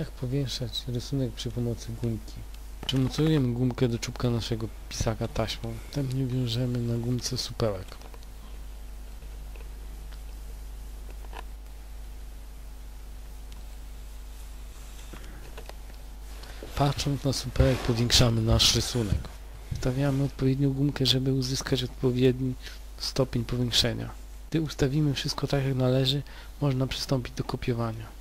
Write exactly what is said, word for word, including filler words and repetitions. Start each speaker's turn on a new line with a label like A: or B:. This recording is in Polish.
A: Jak powiększać rysunek przy pomocy gumki? Przymocujemy gumkę do czubka naszego pisaka taśmą. Następnie wiążemy na gumce supełek. Patrząc na supełek powiększamy nasz rysunek. Ustawiamy odpowiednią gumkę, żeby uzyskać odpowiedni stopień powiększenia. Gdy ustawimy wszystko tak jak należy, można przystąpić do kopiowania.